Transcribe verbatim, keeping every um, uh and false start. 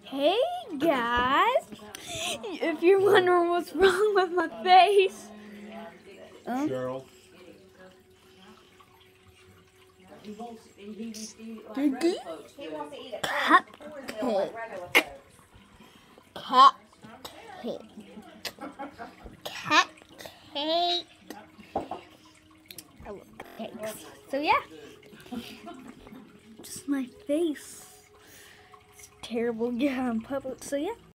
Hey guys, if you're wondering what's wrong with my face, um, Cheryl. Cupcake. Cupcake. Cupcake. I love cupcakes. So yeah, just my face. It's terrible. Yeah, in public. So yeah.